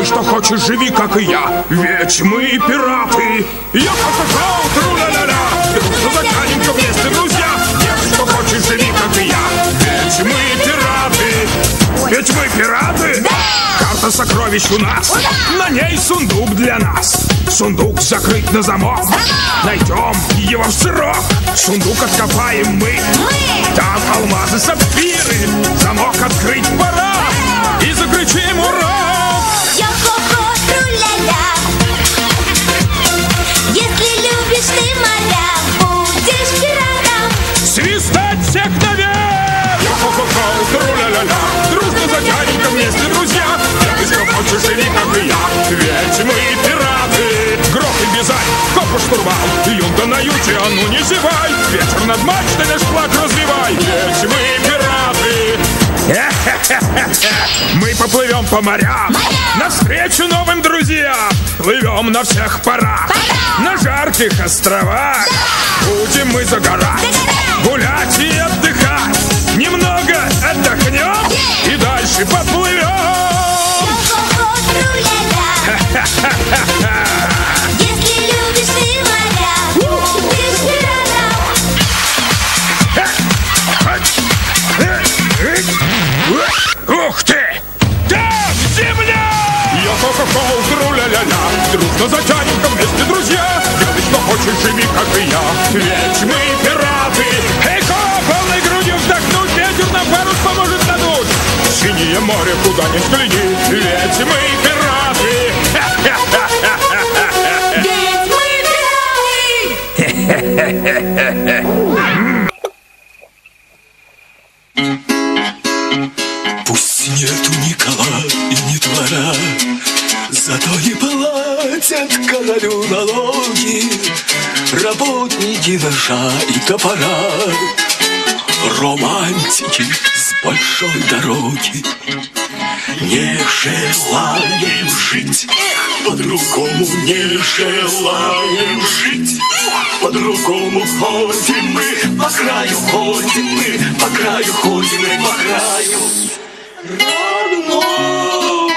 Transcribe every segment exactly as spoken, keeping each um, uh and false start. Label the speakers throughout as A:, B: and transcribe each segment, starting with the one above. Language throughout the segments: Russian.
A: что хочешь, живи, как и я, ведь мы пираты. Я покупал, тру-ля-ля-ля, дружно затянем-ка вместе, друзья. Делай, что хочешь, живи, как и я, ведь мы пираты. Ведь мы пираты? Да! Карта сокровищ у нас. Ура! На ней сундук для нас. Сундук закрыт на замок. Замок! Найдем его в срок. Сундук откопаем мы. мы. Там алмазы, сапфиры. Замок открыть пора. И закричим ура!
B: Йо-хо-хо, тру-ля-ля. Если любишь ты моря, будешь пиратом.
A: Свистать всех наверх! Йо-хо-хо, тру-ля-ля-ля. Дружно затянем-ка вместе, друзья. Делай, что хочешь, живи, как и я, ведь мы пираты. Грохай, бизань, копу штурвал, юнга на юте, а ну не зевай. Ветер над мачтой наш флаг развивай, ведь мы пираты. Мы поплывем по морям, морям, навстречу новым друзьям. Плывем на всех парах, парах, на жарких островах. Да. Будем мы загорать, загорать, гулять и отдыхать. Немного отдохнем yeah. и дальше поплывем.
B: Если любишь ты моря, будешь пиратом.
A: Ух ты! Там земля! Йо-хо-хо-хо, тру-ля-ля-ля. Дружно затянем-ка вместе, друзья. Делай, что хочешь, живи, как и я, ведь мы пираты. Эй-хо, полной грудью вдохнуть, ветер нам парус поможет надуть. Синее море, куда ни взгляни, ведь мы пираты.
B: Ведь мы пираты.
C: Пусть нету ни кола и ни двора, зато не платят королю налоги работники ножа и топора. Романтики с большой дороги не желаем жить, по-другому не желаем жить. По-другому ходим мы, по краю ходим мы, по краю ходим мы, по краю родному.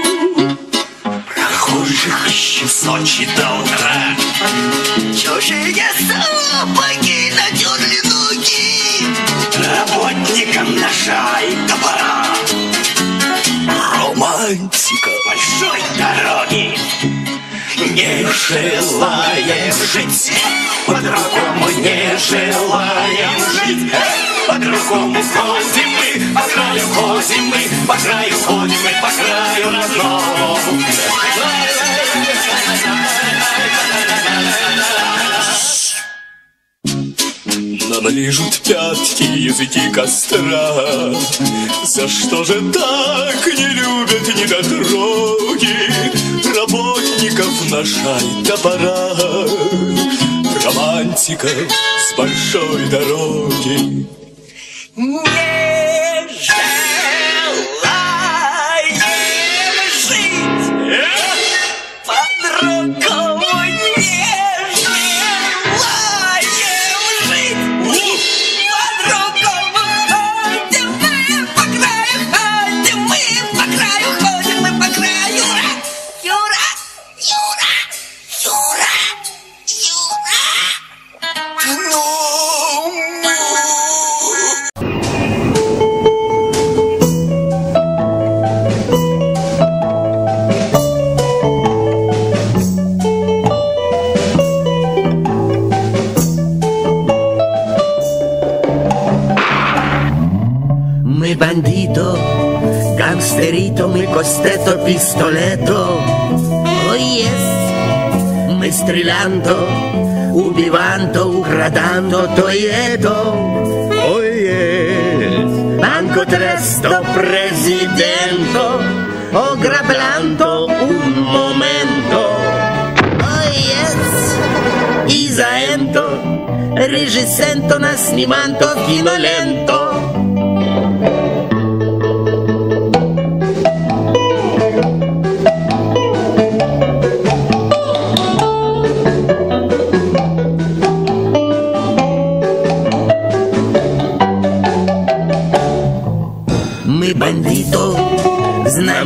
C: Прохожих ищем с ночи до утра, чужие собаки натерли ноги работникам ножа и топора. Романтика большой дороги не желаем жить, по-другому не желаем жить. По-другому ходим мы, по краю ходим мы, по краю ходим мы, по краю родному. Нам лижут пятки языки костра. За что же так не любят недотроги работников ножа и топора? Романтика с большой дороги не желаем жить, по-другому не желаем жить. По-другому ходим мы, по краю ходим мы, по краю ходим мы, по краю. Юра, Юра, Юра, Юра, Юра.
D: Bandito, gangsterito, mi costeto pistoleto. Oh yes, мы стрелянто, убиванто, украданто, тоето. Oh yes, banco tresto, presidento, o grablando un momento. Oh yes, Isaento, regisento, nasnimanto, kinolento.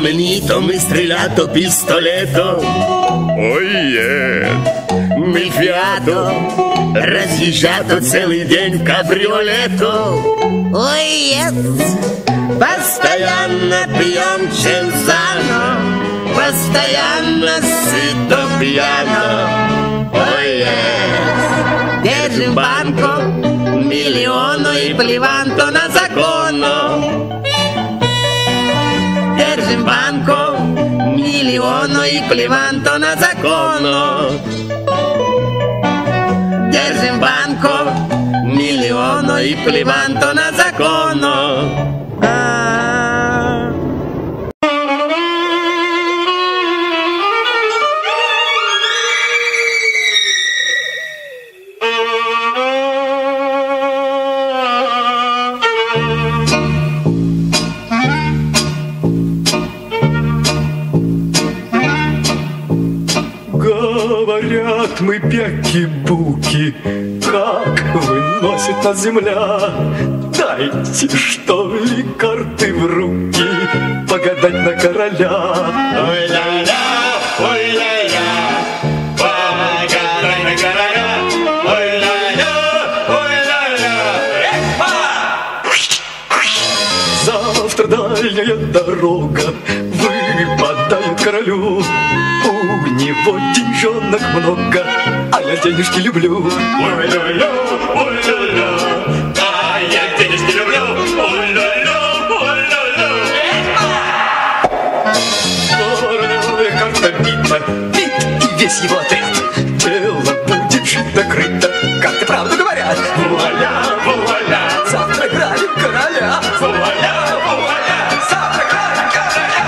D: Знаменито ми стрілято пістолето. Ой, е. Мы фиато разъезжато целый день в кабриолету. Ой, yes. Постоянно пьем чензано, постоянно сыто пьяно. Ой, yes. Держим банку, миллиону и плеванто на закону. Держим банку, миллиону и плеванто на закону. Держим банку, миллиону и плеванто на закону.
E: Говорят, мы пяки-буки, как выносит нас земля. Дайте, что ли, карты в руки, погадать на короля.
F: Ой-ля-ля, ой-ля-ля, погадай на короля. Ой-ля-ля, ой-ля-ля,
E: завтра дальняя дорога выпадает королю. У него деньжонок много, а я денежки люблю.
F: ой-ля-ля, ой-ля-ля, а я денежки люблю. Ой-ля-ля, ой-ля-ля.
E: Королевая карта бита, бит и весь его отряд. Дело будет шито-крыто, как ты правду говорят.
F: Вуаля, вуаля,
E: Завтра грабим короля.
F: вуаля, вуаля,
E: Завтра грабим короля.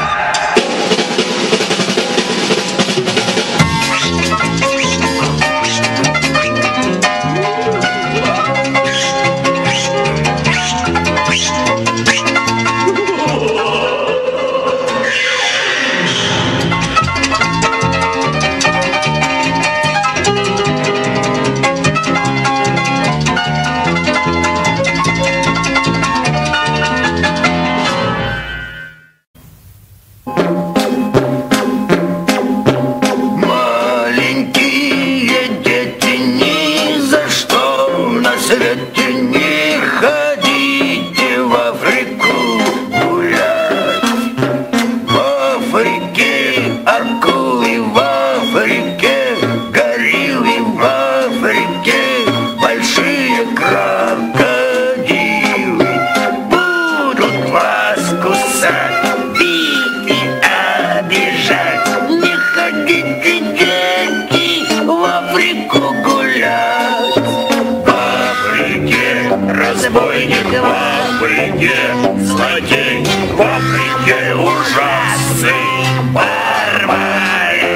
D: Маленькие дети, ни за что на свете не ходите в Африку гулять. В Африке акулы, в Африке гориллы, в Африке большие крокодилы. Будут вас кусать, бить и обижать. Не ходите, дети, в Африку гулять. В Африке разбойник, в Африке злодей, в Африке ужасный барбарин.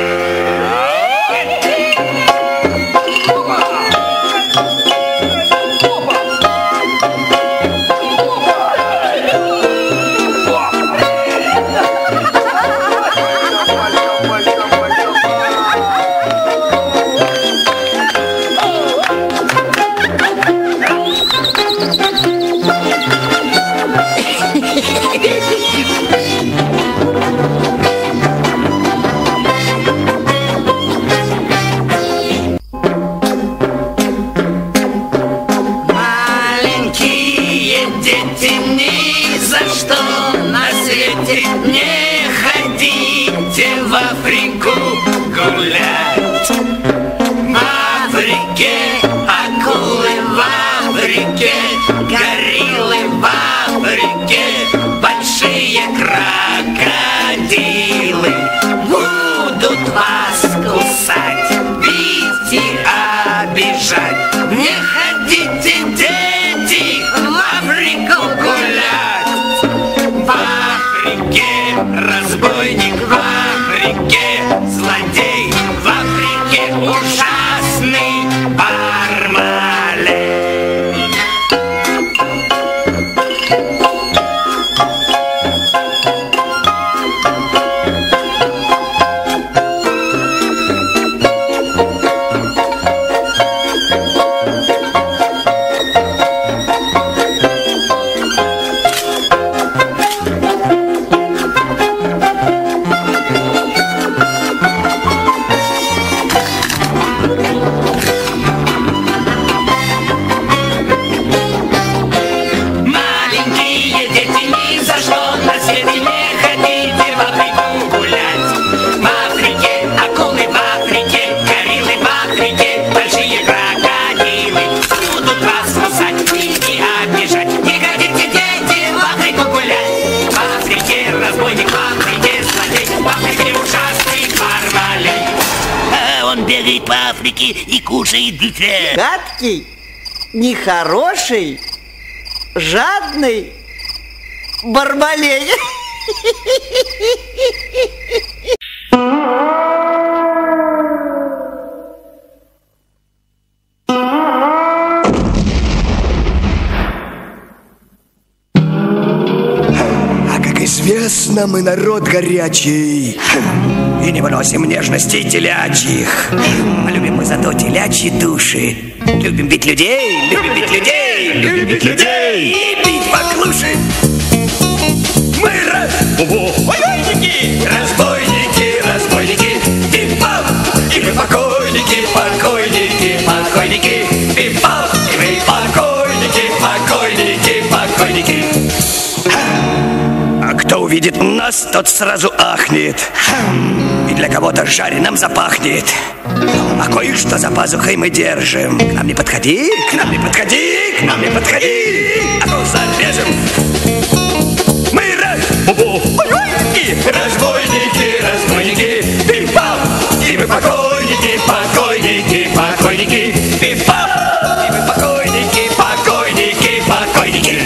D: Маленькие дети, ни за что на свете не ходите в Африку гулять. В Африке акулы, в Африке гориллы, в Африке большие крокодилы. Будут вас кусать, бить и обижать. Не ходите, дети, в Африку гулять. В Африке разбойник, в Африке злодей, в Африке ужасный бармалей. бегает по Африке и кушает дитя.
G: Гадкий, нехороший, жадный Бармалей.
E: Известно, мы народ горячий и не выносим нежностей телячьих. А любим мы зато телячьи души. Любим бить людей, любим бить людей, любим бить людей и бить поклуши. Мы разбойники, разбойники, разбойники, пип-пап, и мы покойники, покойники, покойники, пип-пап, и мы покойники, покойники, покойники. Кто увидит нас, тот сразу ахнет, и для кого-то жареным запахнет. А кое-что за пазухой мы держим. К нам не подходи, к нам не подходи, к нам не подходи, а то зарежем. Мы разбойники, разбойники, разбойники, пип-пап, и мы покойники, покойники, покойники, пип-пап, и мы покойники, покойники, покойники.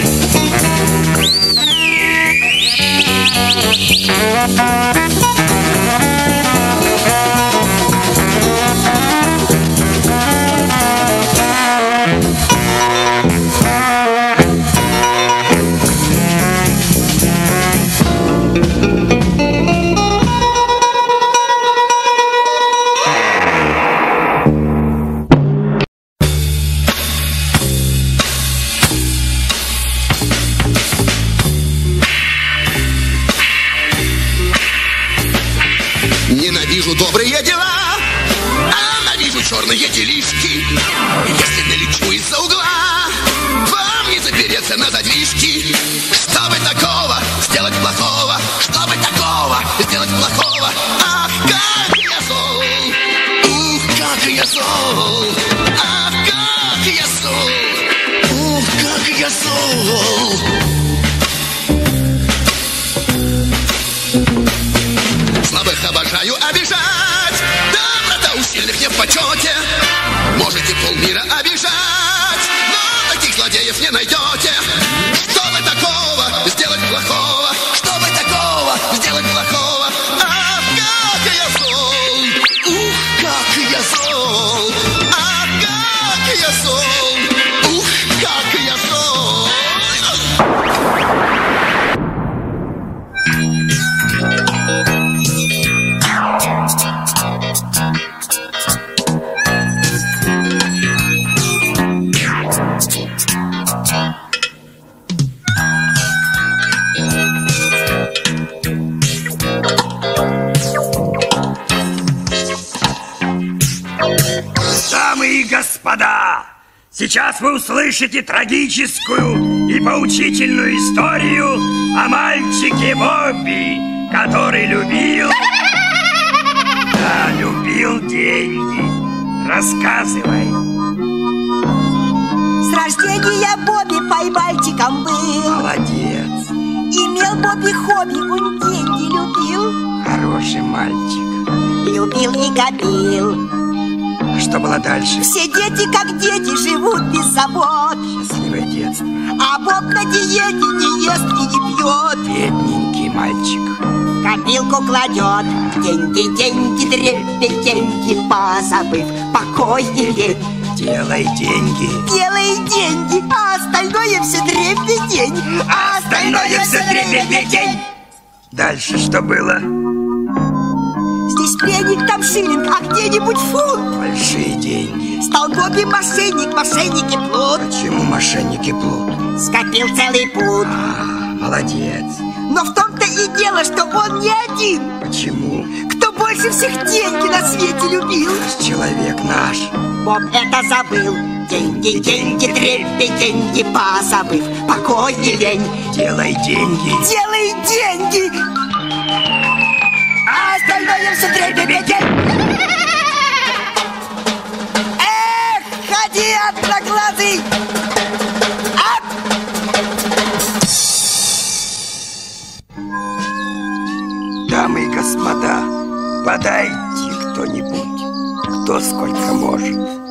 H: Ненавижу добрые дела, а ненавижу черные делишки. Если налечу из-за угла, вам не запереться на задвижки. Что бы такого сделать плохого? Что бы такого сделать плохого? Ах, как я зол! Ух, как я зол! Ах, как я зол! Ух, как я зол! Слабых обожаю обижать, доброта у сильных не в почете. Можете полмира обижать, но таких злодеев не найдете. Что бы такого сделать плохого? Что бы такого сделать плохого? Ах, как я зол! Ух, как я зол! Ах, как я зол! Ух, как я зол!
E: Дамы и господа, сейчас вы услышите трагическую и поучительную историю о мальчике Бобби, который любил... Да, любил деньги. Рассказывай.
I: С рождения Бобби поймальчиком был.
E: Молодец.
I: Имел Бобби хобби, он деньги любил.
E: Хороший мальчик.
I: Любил и копил.
E: А что было дальше?
I: Все дети, как дети, живут без забот.
E: Счастливое детство.
I: А Боб на диете не ест и не пьет.
E: Бедненький мальчик.
I: Копилку кладет. Деньги, деньги, дребедень, деньги, позабыв покой и лень.
E: Делай деньги.
I: Делай деньги, а остальное все дребедень.
E: А остальное все дребедень. Дальше что было?
I: Здесь пенник, там шиллинг, а где-нибудь фунт.
E: Большие деньги.
I: Стал Бобби мошенник, мошенники плут.
E: Почему мошенники плут?
I: Скопил целый пуд.
E: А, молодец.
I: Но в том-то и дело, что он не один.
E: Почему?
I: Кто больше всех деньги на свете любил?
E: Человек наш.
I: Боб это забыл. Деньги, деньги, трепи, деньги, позабыв покой и лень.
E: Делай деньги.
I: Делай деньги. А остальное все дребедень. Эх, ходи, одноглазый. Ап!
E: Дамы и господа, подайте кто-нибудь. кто сколько может.